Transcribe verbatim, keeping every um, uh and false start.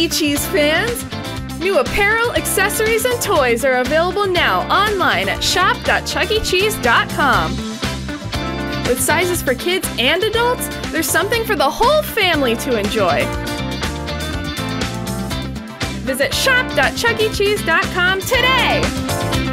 E. Cheese fans! New apparel, accessories, and toys are available now online at shop dot chuck e cheese dot com. With sizes for kids and adults, there's something for the whole family to enjoy. Visit shop dot chuck e cheese dot com today!